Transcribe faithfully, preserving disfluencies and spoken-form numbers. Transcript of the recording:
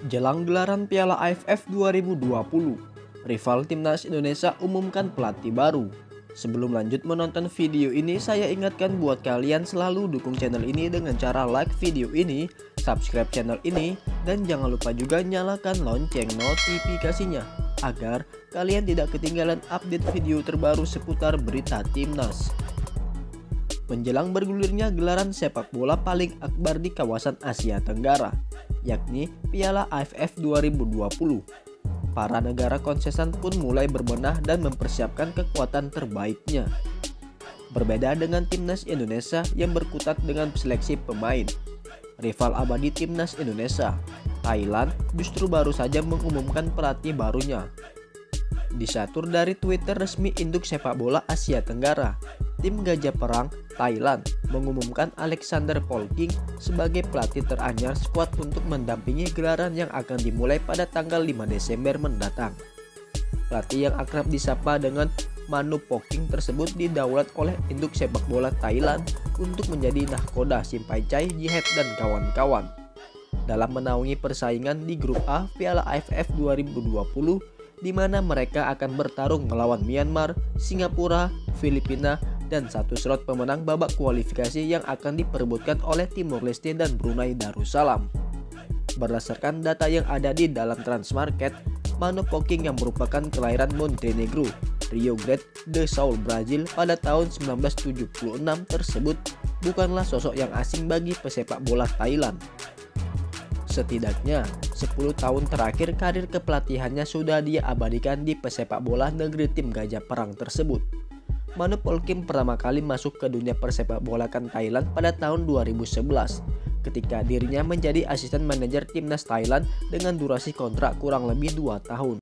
Jelang gelaran Piala A F F dua ribu dua puluh, rival timnas Indonesia umumkan pelatih baru. Sebelum lanjut menonton video ini, saya ingatkan buat kalian selalu dukung channel ini dengan cara like video ini, subscribe channel ini, dan jangan lupa juga nyalakan lonceng notifikasinya agar kalian tidak ketinggalan update video terbaru seputar berita timnas. Menjelang bergulirnya gelaran sepak bola paling akbar di kawasan Asia Tenggara, yakni Piala A F F dua ribu dua puluh. Para negara konsesan pun mulai berbenah dan mempersiapkan kekuatan terbaiknya. Berbeda dengan timnas Indonesia yang berkutat dengan seleksi pemain, rival abadi timnas Indonesia, Thailand, justru baru saja mengumumkan pelatih barunya. Disatur dari Twitter resmi Induk Sepak Bola Asia Tenggara, tim Gajah Perang Thailand mengumumkan Alexander Polking sebagai pelatih teranyar skuad untuk mendampingi gelaran yang akan dimulai pada tanggal lima Desember mendatang. Pelatih yang akrab disapa dengan Manu Polking tersebut didaulat oleh Induk Sepak Bola Thailand untuk menjadi nahkoda Simpanchai Jihad dan kawan-kawan dalam menaungi persaingan di grup A Piala A F F dua ribu dua puluh, di mana mereka akan bertarung melawan Myanmar, Singapura, Filipina, dan satu slot pemenang babak kualifikasi yang akan diperebutkan oleh Timor Leste dan Brunei Darussalam. Berdasarkan data yang ada di dalam Transmarket, Manu Polking yang merupakan kelahiran Montenegro, Rio Grande do Sul, Brazil pada tahun seribu sembilan ratus tujuh puluh enam tersebut bukanlah sosok yang asing bagi pesepak bola Thailand. Setidaknya sepuluh tahun terakhir karir kepelatihannya sudah dia abadikan di pesepak bola negeri tim Gajah Perang tersebut. Manu Polking pertama kali masuk ke dunia persepak bolakan Thailand pada tahun dua ribu sebelas ketika dirinya menjadi asisten manajer timnas Thailand dengan durasi kontrak kurang lebih dua tahun.